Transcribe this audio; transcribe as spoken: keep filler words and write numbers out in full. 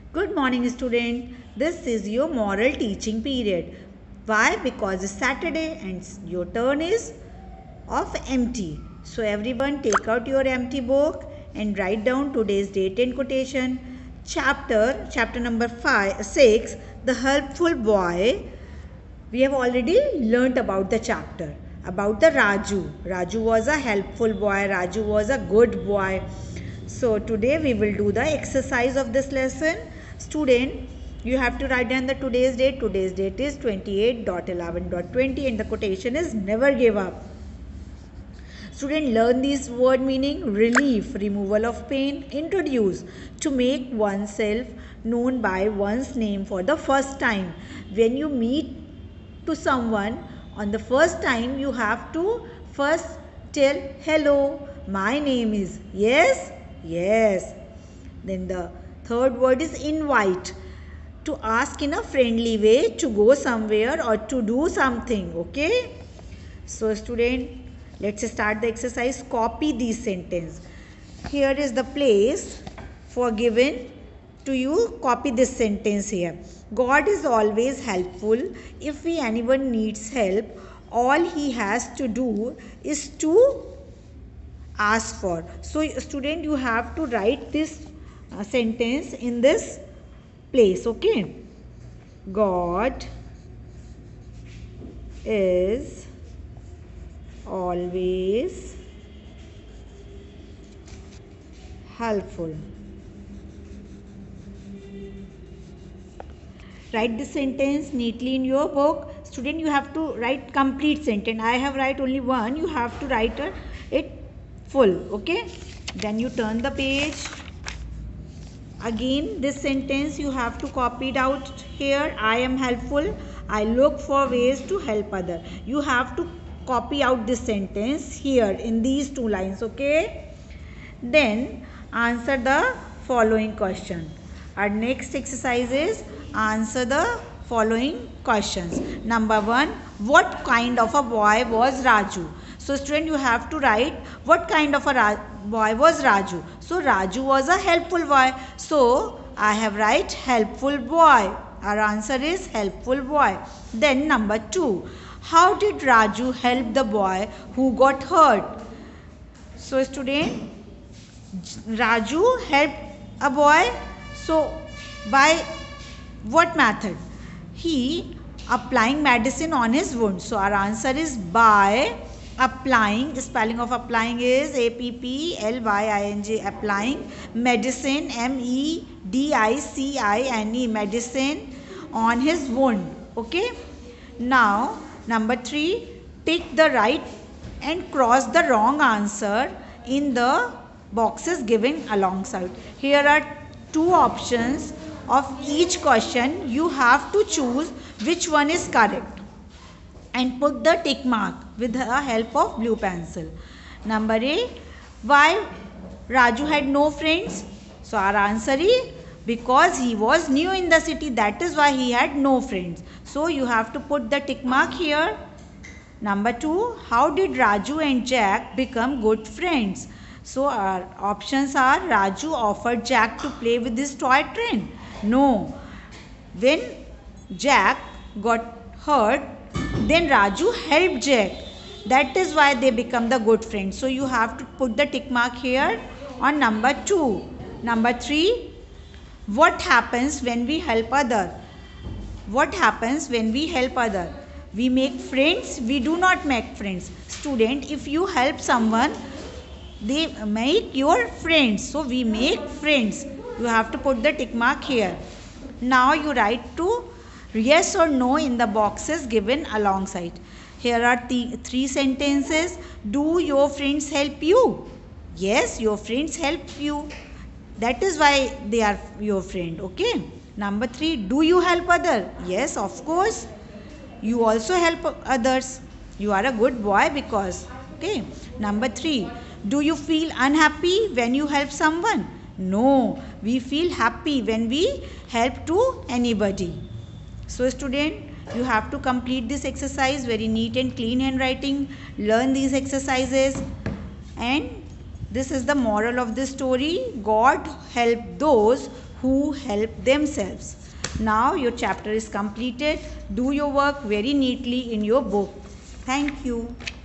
Good morning, student. This is your moral teaching period. Why? Because it's Saturday and your turn is of empty. So everyone take out your empty book and write down today's date and quotation. Chapter, chapter number five, six, The Helpful Boy. We have already learnt about the chapter, about the Raju. Raju was a helpful boy. Raju was a good boy. So today we will do the exercise of this lesson. Student, you have to write down the today's date. Today's date is twenty-eight eleven twenty and the quotation is never give up. Student, learn these word meaning: relief, removal of pain, introduce, to make oneself known by one's name for the first time. When you meet to someone on the first time, you have to first tell hello, my name is, yes, yes. Then the third word is invite, to ask in a friendly way to go somewhere or to do something. Okay, so student, let's start the exercise. Copy these sentences. Here is the place for given to you. Copy this sentence here. God is always helpful. If we anyone needs help, all he has to do is to ask for. So student, you have to write this uh, sentence in this place. Okay, God is always helpful. Write this sentence neatly in your book. Student, you have to write complete sentence. I have write only one. You have to write it full. Okay, then you turn the page. Again, this sentence you have to copy it out here. I am helpful. I look for ways to help other. You have to copy out this sentence here in these two lines. Okay, then answer the following question. Our next exercise is answer the following questions. Number one, what kind of a boy was Raju? So student, you have to write what kind of a Ra boy was Raju. So Raju was a helpful boy. So I have write helpful boy. Our answer is helpful boy. Then number two, how did Raju help the boy who got hurt? So student, Raju helped a boy. So by what method? He applying medicine on his wound. So our answer is by applying. Spelling of applying is A P P L Y I N G, applying medicine, M E D I C I N E, medicine on his wound. Okay, now number three, tick the right and cross the wrong answer in the boxes given alongside. Here are two options of each question. You have to choose which one is correct and put the tick mark with the help of blue pencil. Number A, why Raju had no friends? So our answer is because he was new in the city, that is why he had no friends. So you have to put the tick mark here. Number two, how did Raju and Jack become good friends? So our options are Raju offered Jack to play with his toy train. No. When Jack got hurt, then Raju helped Jack. That is why they become the good friends. So you have to put the tick mark here on number two. Number three, what happens when we help other? What happens when we help other? We make friends, we do not make friends. Student, if you help someone, they make your friends. So we make friends. You have to put the tick mark here. Now you write to yes or no in the boxes given alongside. Here are the three sentences. Do your friends help you? Yes, your friends help you. That is why they are your friend. Okay. Number three, do you help other? Yes, of course. You also help others. You are a good boy because. Okay. Number three, do you feel unhappy when you help someone? No, we feel happy when we help to anybody. So student, you have to complete this exercise, very neat and clean handwriting. Learn these exercises and This is the moral of the story. God help those who help themselves. Now your chapter is completed. Do your work very neatly in your book. Thank you.